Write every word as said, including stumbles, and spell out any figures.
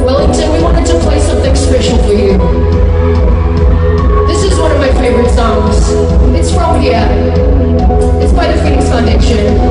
Wellington, we wanted to play something special for you. This is one of my favorite songs. It's from here. It's by the Phoenix Foundation.